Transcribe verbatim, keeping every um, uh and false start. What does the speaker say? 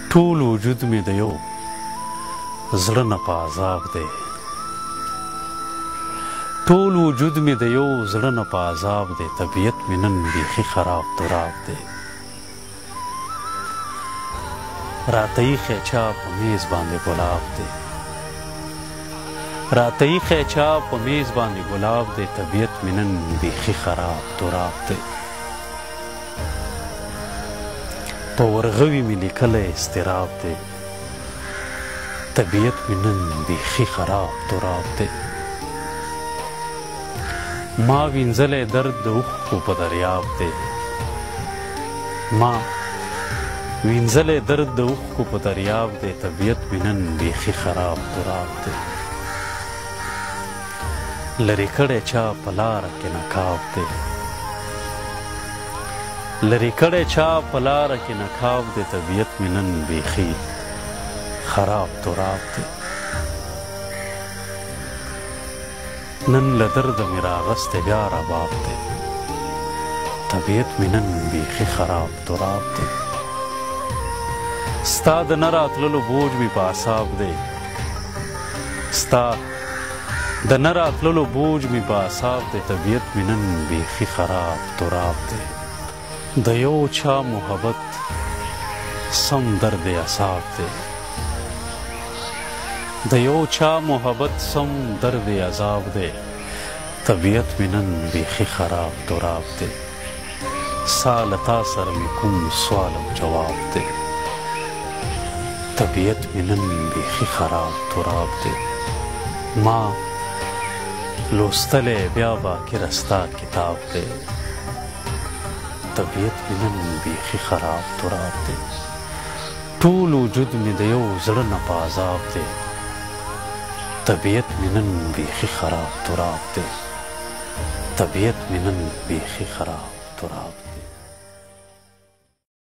ټول وجود مې د یو زړه نه په عذاب دی ټول وجود مې د یو زړه نه په عذاب دی طبیعت مې نن بیخي خراب تراب دی راته ایښی چا په میز باندې ګلاب دی راته ایښی چا په میز باندې ګلاب دی طبیعت مې نن بیخي خراب تراب دی په ورغوي مې لیکلی اضطراب دی طبیعت مې نن بیخي خراب تراب دی ما وینځلی درد د اوښکو په دریاب دی ما وینځلی درد د اوښکو په دریاب دی طبیعت مې نن بیخي خراب تراب دی لرې کړی چا په لاره کې نقاب دی لرې کړی چا په لاره کې نقاب دی طبیعت مې نن بیخي خراب تراب دی نن له درده مې راغستی بیا رباب دی طبیعت مې نن بیخي خراب تراب دی ستا د نه راتللو بوج مې په اعصاب دی ستا د نه راتللو بوج مې په اعصاب دی طبیعت مې نن بیخي خراب تراب دی د یو چا محبت سم درد اعصاب دی د یو چا محبت سم درد عذاب دی طبیعت مې نن بیخي خراب تراب دی سا له تا سره مې کوم سوال او جواب دی طبیعت مې نن بیخي خراب تراب دی ما لوستلی بیا باقر ستا کتاب دی طبیعت مې نن بیخي خراب تراب دی ټول وجود مې د یو زړه نه په عذاب دی طبیعت مې نن بیخي خراب تراب دی طبیعت مې نن بیخي خراب تراب دی